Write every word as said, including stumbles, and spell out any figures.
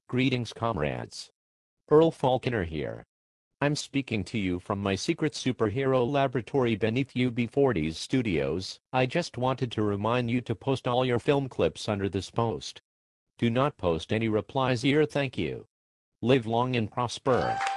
Greetings, comrades. Earl Falconer here. I'm speaking to you from my secret superhero laboratory beneath U B forty's studios. I just wanted to remind you to post all your film clips under this post. Do not post any replies here, thank you. Live long and prosper.